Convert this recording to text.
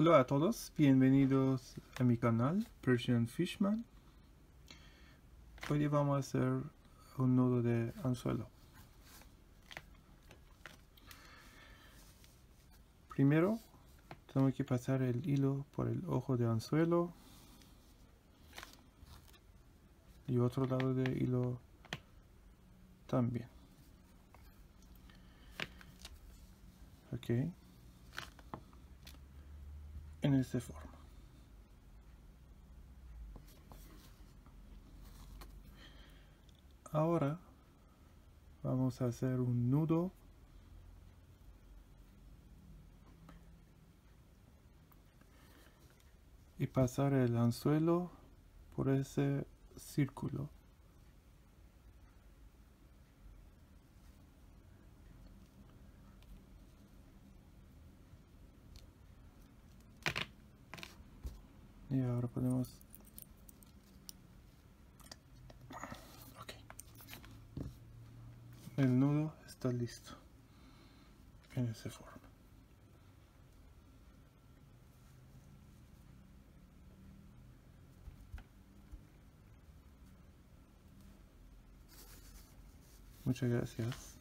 Hola a todos, bienvenidos a mi canal Persian Fishman. Hoy vamos a hacer un nudo de anzuelo. Primero tengo que pasar el hilo por el ojo de anzuelo y otro lado del hilo también. Ok, en esta forma. Ahora vamos a hacer un nudo y pasar el anzuelo por ese círculo. Y ahora podemos... Ok. El nudo está listo. En esa forma. Muchas gracias.